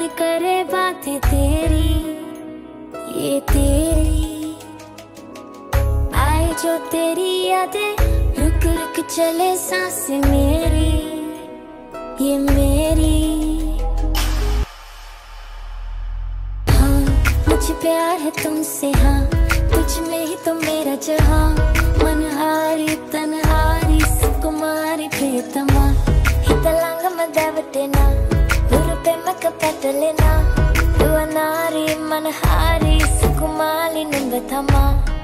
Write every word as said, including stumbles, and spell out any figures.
करे बातें तेरी, ये तेरी आए जो तेरी यादें, रुक रुक चले सांसें मेरी, ये मेरी। हाँ मुझे प्यार है तुमसे, हाँ तुझ में ही तो मेरा जहाँ, मनहारी तनहारी सुकुमारी प्रियतमा, हितलांग मदावटेना उरुपे मकपटलेना, दुआनारी मनहारी सुकुमारी नंबतमा।